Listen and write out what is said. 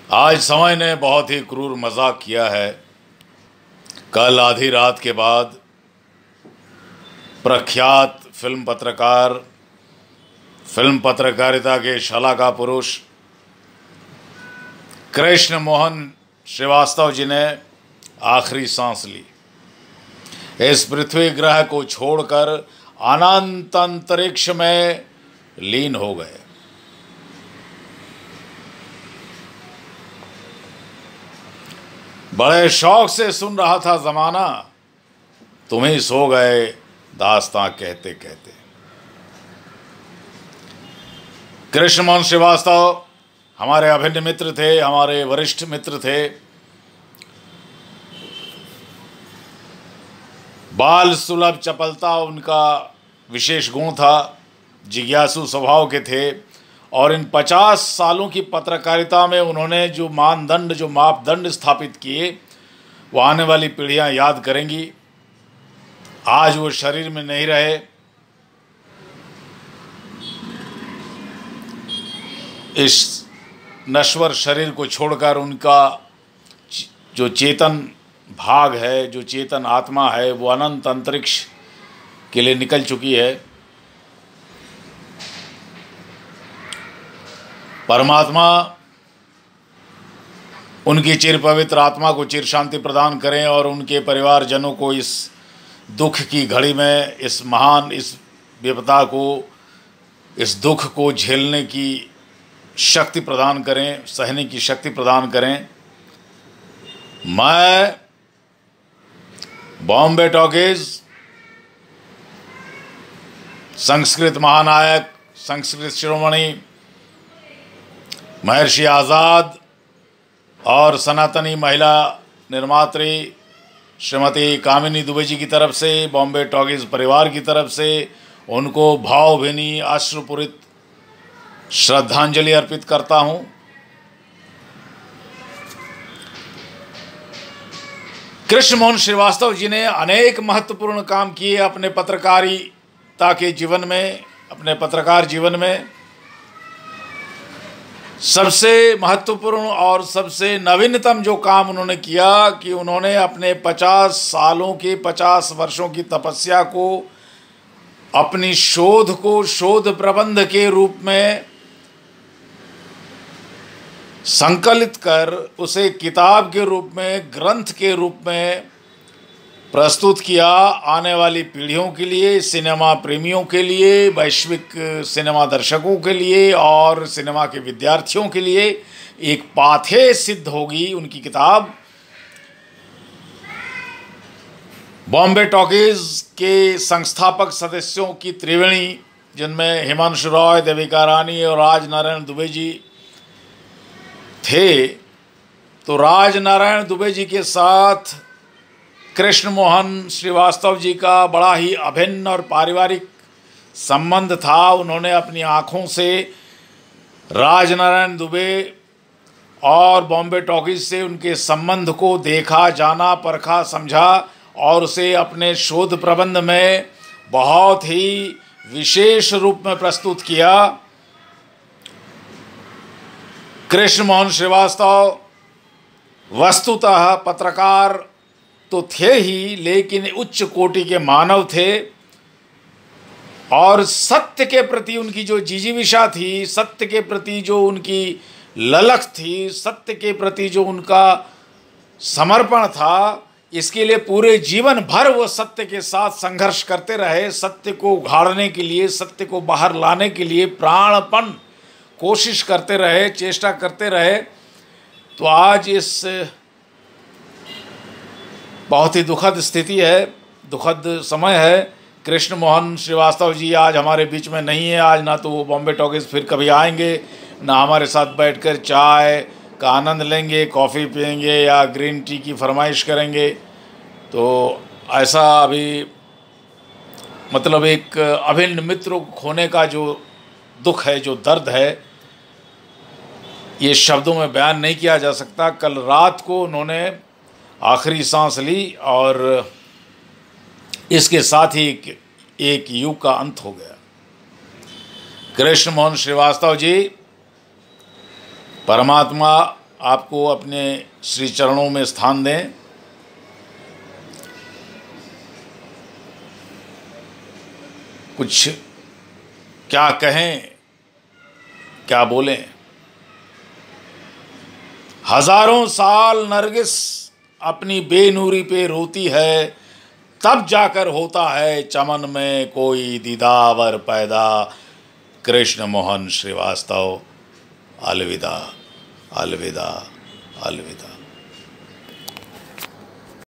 आज समय ने बहुत ही क्रूर मजाक किया है। कल आधी रात के बाद प्रख्यात फिल्म पत्रकारिता के शलाका पुरुष कृष्ण मोहन श्रीवास्तव जी ने आखिरी सांस ली। इस पृथ्वी ग्रह को छोड़कर अनंत अंतरिक्ष में लीन हो गए। बड़े शौक से सुन रहा था जमाना, तुम ही सो गए दास्तां कहते कहते। कृष्ण मोहन श्रीवास्तव हमारे अभिन्न मित्र थे, हमारे वरिष्ठ मित्र थे। बाल सुलभ चपलता उनका विशेष गुण था। जिज्ञासु स्वभाव के थे और इन 50 सालों की पत्रकारिता में उन्होंने जो मापदंड स्थापित किए वो आने वाली पीढ़ियां याद करेंगी। आज वो शरीर में नहीं रहे। इस नश्वर शरीर को छोड़कर उनका जो चेतन भाग है, जो चेतन आत्मा है, वो अनंत अंतरिक्ष के लिए निकल चुकी है। परमात्मा उनकी चिर पवित्र आत्मा को चिर शांति प्रदान करें और उनके परिवारजनों को इस दुख की घड़ी में इस विपदा को, इस दुख को झेलने की शक्ति प्रदान करें, सहने की शक्ति प्रदान करें। मैं बॉम्बे टॉकीज, संस्कृत महानायक, संस्कृत शिरोमणि महर्षि आज़ाद और सनातनी महिला निर्मात्री श्रीमती कामिनी दुबे जी की तरफ से, बॉम्बे टॉकीज परिवार की तरफ से उनको भावभीनी अश्रुपूरित श्रद्धांजलि अर्पित करता हूं। कृष्ण मोहन श्रीवास्तव जी ने अनेक महत्वपूर्ण काम किए अपने पत्रकारिता के जीवन में, अपने पत्रकार जीवन में। सबसे महत्वपूर्ण और सबसे नवीनतम जो काम उन्होंने किया कि उन्होंने अपने 50 सालों की, 50 वर्षों की तपस्या को, अपनी शोध को शोध प्रबंध के रूप में संकलित कर उसे किताब के रूप में, ग्रंथ के रूप में प्रस्तुत किया। आने वाली पीढ़ियों के लिए, सिनेमा प्रेमियों के लिए, वैश्विक सिनेमा दर्शकों के लिए और सिनेमा के विद्यार्थियों के लिए एक पाथेय सिद्ध होगी उनकी किताब। बॉम्बे टॉकीज के संस्थापक सदस्यों की त्रिवेणी, जिनमें हिमांशु रॉय, देविका रानी और राज नारायण दुबे जी थे, तो राज नारायण दुबे जी के साथ कृष्ण मोहन श्रीवास्तव जी का बड़ा ही अभिन्न और पारिवारिक संबंध था। उन्होंने अपनी आँखों से राज नारायण दुबे और बॉम्बे टॉकीज से उनके संबंध को देखा, जाना, परखा, समझा और उसे अपने शोध प्रबंध में बहुत ही विशेष रूप में प्रस्तुत किया। कृष्ण मोहन श्रीवास्तव वस्तुतः पत्रकार तो थे ही, लेकिन उच्च कोटि के मानव थे और सत्य के प्रति उनकी जो जिजीविषा थी, सत्य के प्रति जो उनकी ललक थी, सत्य के प्रति जो उनका समर्पण था, इसके लिए पूरे जीवन भर वो सत्य के साथ संघर्ष करते रहे। सत्य को उघाड़ने के लिए, सत्य को बाहर लाने के लिए प्राणपण कोशिश करते रहे, चेष्टा करते रहे। तो आज इस बहुत ही दुखद स्थिति है, दुखद समय है। कृष्ण मोहन श्रीवास्तव जी आज हमारे बीच में नहीं है। आज ना तो वो बॉम्बे टॉकीज फिर कभी आएंगे, ना हमारे साथ बैठकर चाय का आनंद लेंगे, कॉफ़ी पिएंगे या ग्रीन टी की फरमाइश करेंगे। तो ऐसा अभी मतलब एक अभिन्न मित्र को खोने का जो दुख है, जो दर्द है, ये शब्दों में बयान नहीं किया जा सकता। कल रात को उन्होंने आखिरी सांस ली और इसके साथ ही एक युग का अंत हो गया। कृष्ण मोहन श्रीवास्तव जी परमात्मा आपको अपने श्री चरणों में स्थान दें। कुछ क्या कहें, क्या बोलें। हजारों साल नरगिस अपनी बेनूरी पे रोती है, तब जाकर होता है चमन में कोई दीदावर पैदा। कृष्ण मोहन श्रीवास्तव। अलविदा, अलविदा, अलविदा।